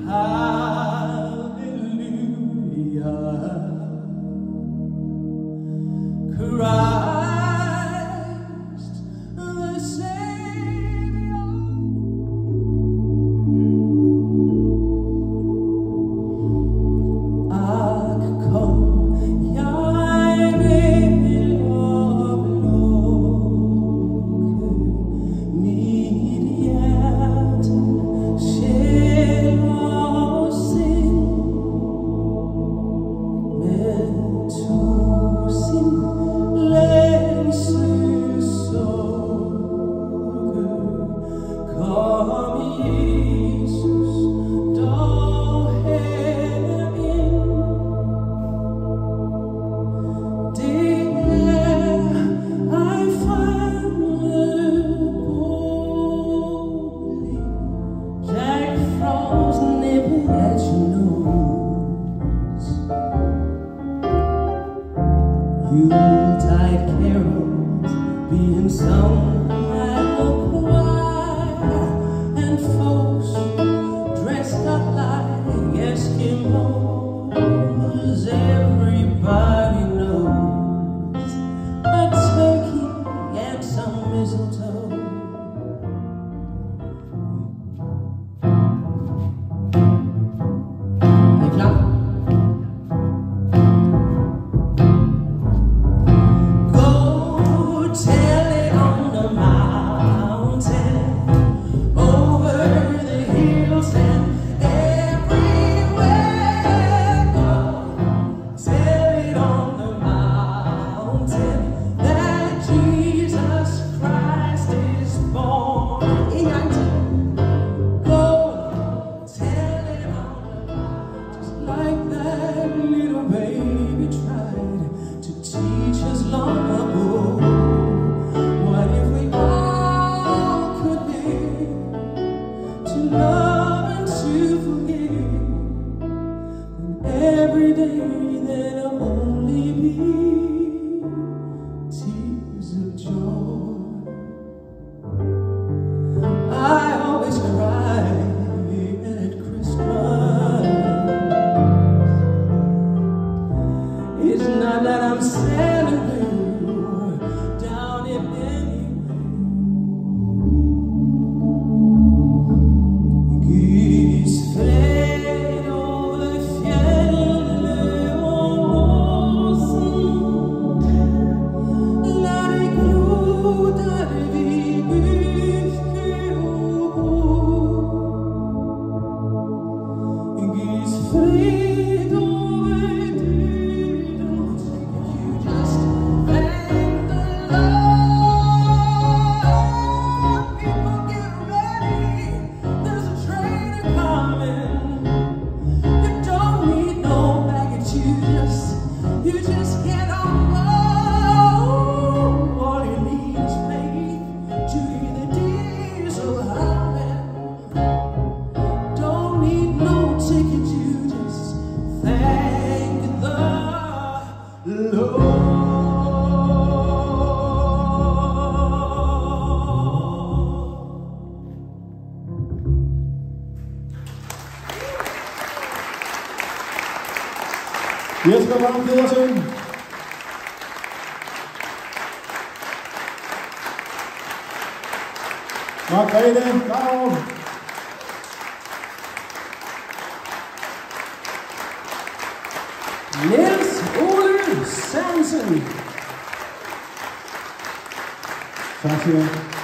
Christ the Savior. Ach komm, jag vill avlocka mitt hjärta, själ och sinn med tusen längselsorger. Kom Jesus, då här in. Det I faller bolig. Jack Frost nipping at your nose. Yuletide carols being sung at the choir, and folks dressed up like Eskimos. Everybody knows a turkey and some mistletoe. Hey, klar? Tell it on the mountain, over the hills and everywhere. Go, tell it on the mountain that Jesus Christ is born. Go, tell it on the mountain, just like that little baby tried to teach us long ago. What if we all could live to love and to forgive, and every day there'll only be tears of joy. I always cry at Christmas. It's not that I'm sad or blue, down in any way. Grisfred over fjället och mosen, la det gro där vi lyfte och bo. Grisfred over döden, you just thank the Lord. People get ready, there's a train a-coming. You don't need no baggage, you just get on board. All you need is faith to hear the diesel humming. Don't need no ticket, you just thank the Lord. Jesper Vagn Pedersen. Margrethe Grav. Niels Ole Sansen. Tak skal du have.